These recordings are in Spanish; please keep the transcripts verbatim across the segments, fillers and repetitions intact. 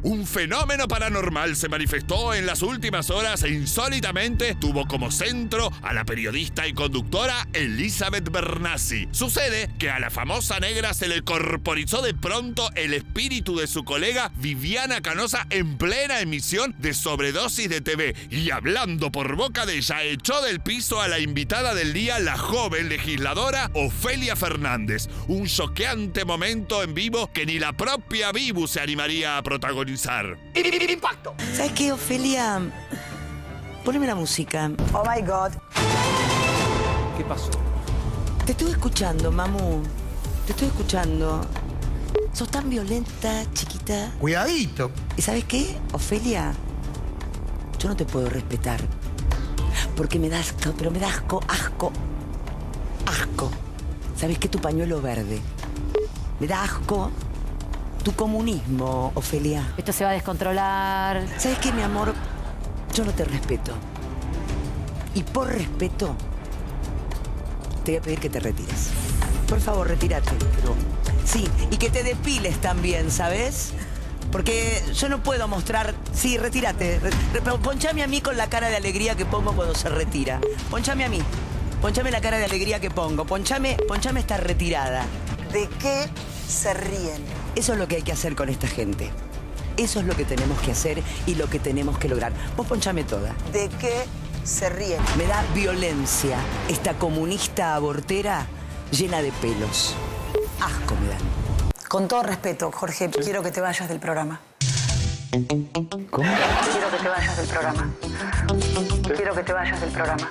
Un fenómeno paranormal se manifestó en las últimas horas e insólitamente tuvo como centro a la periodista y conductora Elizabeth Bernassi. Sucede que a la famosa negra se le corporizó de pronto el espíritu de su colega Viviana Canosa en plena emisión de Sobredosis de T V. Y hablando por boca de ella, echó del piso a la invitada del día, la joven legisladora Ofelia Fernández. Un choqueante momento en vivo que ni la propia Vibu se animaría a protagonizar. ¡Impacto! ¿Sabes qué, Ofelia? Poneme la música. Oh my God. ¿Qué pasó? Te estoy escuchando, mamu. Te estoy escuchando. Sos tan violenta, chiquita. Cuidadito. ¿Y sabes qué, Ofelia? Yo no te puedo respetar. Porque me das asco, pero me das asco, asco. Asco. ¿Sabes qué? Tu pañuelo verde. Me da asco tu comunismo, Ofelia. Esto se va a descontrolar. ¿Sabes qué, mi amor? Yo no te respeto. Y por respeto, te voy a pedir que te retires. Por favor, retírate. Pero... sí, y que te depiles también, ¿sabes? Porque yo no puedo mostrar... Sí, retírate. Ponchame a mí con la cara de alegría que pongo cuando se retira. Ponchame a mí. Ponchame la cara de alegría que pongo. Ponchame, ponchame esta retirada. ¿De qué se ríen? Eso es lo que hay que hacer con esta gente. Eso es lo que tenemos que hacer y lo que tenemos que lograr. Vos ponchame toda. ¿De qué se ríen? Me da violencia esta comunista abortera llena de pelos. Asco me dan. Con todo respeto, Jorge, quiero que te vayas del programa. ¿Cómo? Quiero que te vayas del programa. Quiero que te vayas del programa.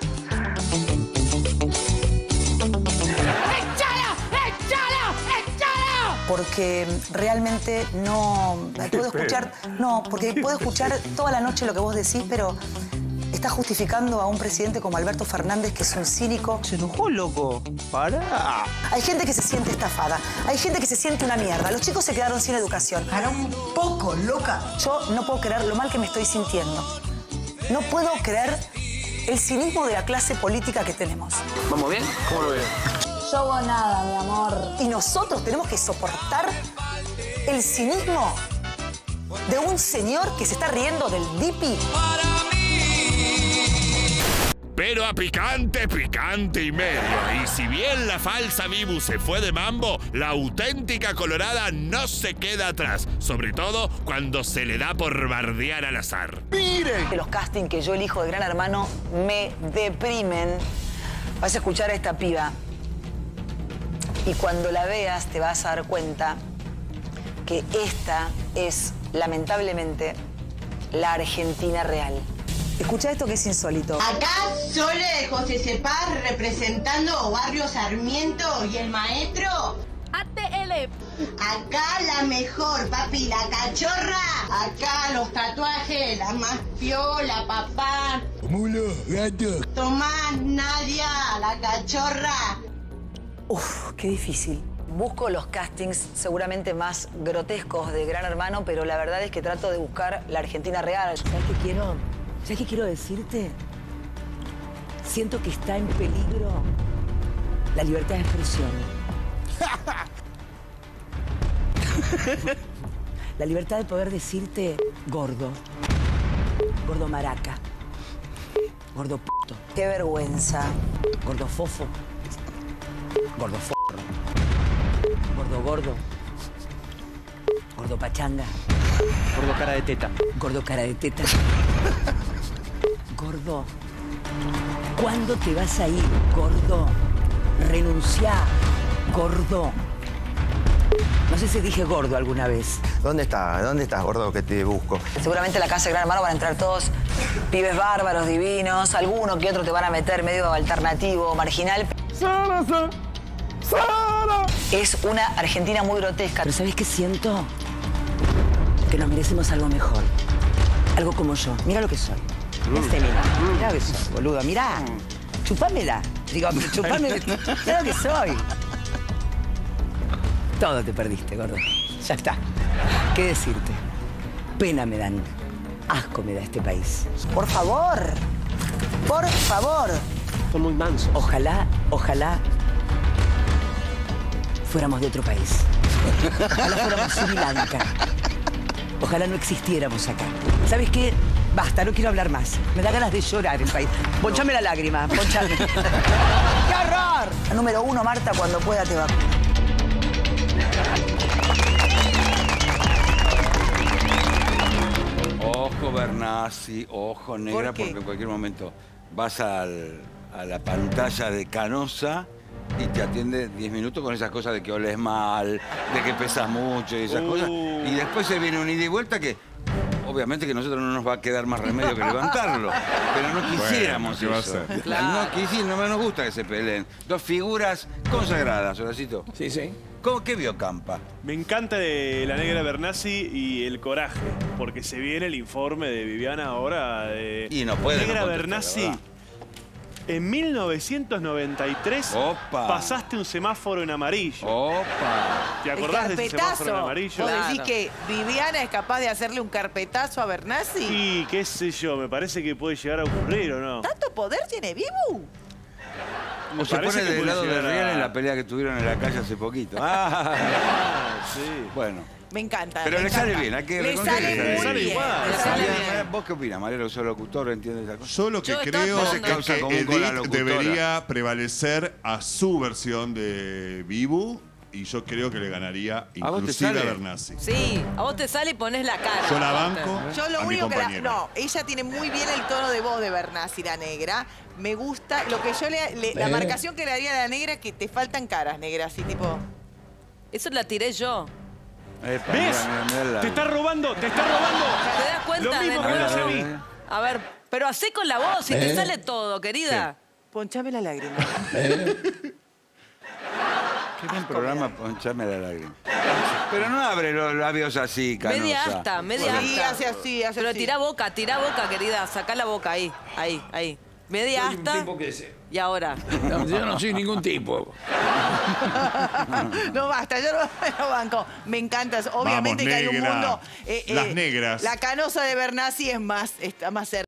Porque realmente no puedo escuchar, no, porque puedo escuchar toda la noche lo que vos decís, pero estás justificando a un presidente como Alberto Fernández, que es un cínico. Se enojó, loco. Pará. Hay gente que se siente estafada, hay gente que se siente una mierda. Los chicos se quedaron sin educación. Para un poco, loca. Yo no puedo creer lo mal que me estoy sintiendo. No puedo creer el cinismo de la clase política que tenemos. ¿Vamos bien? ¿Cómo lo ves? Yo hago nada, mi amor. Y nosotros tenemos que soportar el cinismo de un señor que se está riendo del Dipi. Pero a picante, picante y medio. Y si bien la falsa Vibu se fue de mambo, la auténtica colorada no se queda atrás. Sobre todo cuando se le da por bardear al azar. ¡Miren! Los castings que yo elijo de Gran Hermano me deprimen. Vas a escuchar a esta piba. Y cuando la veas te vas a dar cuenta que esta es, lamentablemente, la Argentina real. Escucha esto que es insólito. Acá Sole de José Cepaz representando Barrio Sarmiento y el maestro. A T L. Acá la mejor, papi, la cachorra. Acá los tatuajes, la más piola, papá. Mulo, gato. Tomás, Nadia, la cachorra. Uf, qué difícil. Busco los castings seguramente más grotescos de Gran Hermano, pero la verdad es que trato de buscar la Argentina real. ¿Sabes qué quiero? ¿Sabes qué quiero decirte? Siento que está en peligro la libertad de expresión. La libertad de poder decirte gordo. Gordo maraca. Gordo puto. Qué vergüenza. Gordo fofo. Gordo forro. Gordo gordo. Gordo pachanga. Gordo cara de teta. Gordo cara de teta. Gordo. ¿Cuándo te vas a ir, gordo? Renunciá, gordo. No sé si dije gordo alguna vez. ¿Dónde está? ¿Dónde estás, gordo, que te busco? Seguramente en la casa de Gran Hermano van a entrar todos pibes bárbaros, divinos. Alguno que otro te van a meter medio alternativo, marginal. ¡Sara, Sara! ¡Sara! Es una Argentina muy grotesca. Pero ¿sabes qué siento? Que nos merecemos algo mejor. Algo como yo. Mira lo que soy. Este, mira. Mira lo que soy, boludo. Mirá. Chupámela. Digo, chupame. Mira lo que soy. Todo te perdiste, gordo. Ya está. ¿Qué decirte? Pena me dan. Asco me da este país. Por favor. Por favor. Son muy mansos. Ojalá, ojalá fuéramos de otro país. Ojalá fuéramos Sri Lanka. Ojalá no existiéramos acá. ¿Sabes qué? Basta, no quiero hablar más. Me da ganas de llorar el país. Ponchame la lágrima, ponchame. ¡Qué horror! La número uno, Marta, cuando pueda te va. Ojo, Bernasi, ojo, negra, ¿Por qué? porque en cualquier momento vas al- a la pantalla de Canosa y te atiende diez minutos con esas cosas de que oles mal, de que pesas mucho y esas Uh. cosas. Y después se viene un ida y vuelta que, obviamente que a nosotros no nos va a quedar más remedio que levantarlo. Pero no quisiéramos ¿qué va a eso. ser? Claro. No, quisi- no me nos gusta que se peleen. Dos figuras consagradas, Horacito. Sí, sí. ¿Cómo, ¿Qué vio Campa? Me encanta de la negra Bernasi y el coraje, porque se viene el informe de Viviana ahora de... Y no puede no Negra contestar, Bernasi, la verdad. en mil novecientos noventa y tres Opa. pasaste un semáforo en amarillo. Opa. ¿Te El acordás de ese semáforo en carpetazo. amarillo? ¿Vos decís Claro. que Viviana es capaz de hacerle un carpetazo a Bernasi? Y qué sé yo, me parece que puede llegar a ocurrir, ¿o no? ¿Tanto poder tiene Vivu? Me O se parece pone que del puede lado de llegar a- Real en la pelea que tuvieron en la calle hace poquito. Ah, Ah, sí. bueno. Me encanta. Pero me le sale encanta. bien, hay que Le reconocer sale que muy le sale bien. igual. Le sale Mariana, bien. ¿Vos qué opinas, Mariano, que sos locutor, entiendes esa cosa? Yo lo que Yo estoy creo esperando. es que Causa común con la Edith locutora. debería prevalecer a su versión de Vivu y yo creo que le ganaría ¿A vos te inclusive a, sale? Bernasi. Sí, a vos te sale y pones la cara. Yo la banco Yo lo a mi único que la, compañera. no, ella tiene muy bien el tono de voz de Bernasi, la negra. Me gusta, lo que yo le, le- la marcación que le haría a la negra es que te faltan caras, negra, así tipo. Eso la tiré yo. Epa, ¿Ves? mira, mira, mira la- Te está robando, te está robando. ¿Te das cuenta? Lo mismo de que me nuevo? hace a mí. A ver, pero hacé con la voz y te sale todo, querida. Ponchame la lágrima. Qué buen programa, ponchame la lágrima. Pero no abre los labios así, Canosa. Media asta, media Sí, asta. hace así, hace Pero así. tira boca, tira boca, querida. Sacá la boca ahí, ahí, ahí. Media asta. que sé. Y ahora. Yo no soy ningún tipo. No basta, yo no me lo banco. Me encanta. Obviamente Vamos, que hay un negra. mundo. eh, Las eh, negras. La Canosa de Bernasi es más, está más cerca.